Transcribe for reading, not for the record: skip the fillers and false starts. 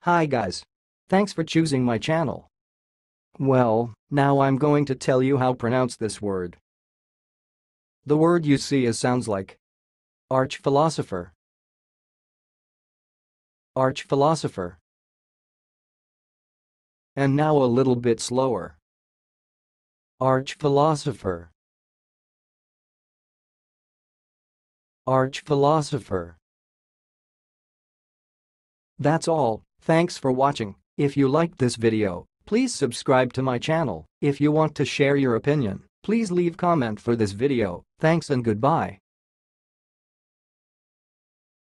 Hi guys. Thanks for choosing my channel. Well, now I'm going to tell you how to pronounce this word. The word you see sounds like Archphilosopher. Archphilosopher. And now a little bit slower. Archphilosopher. Archphilosopher. That's all. Thanks for watching. If you liked this video, please subscribe to my channel. If you want to share your opinion, please leave comment for this video. Thanks and goodbye.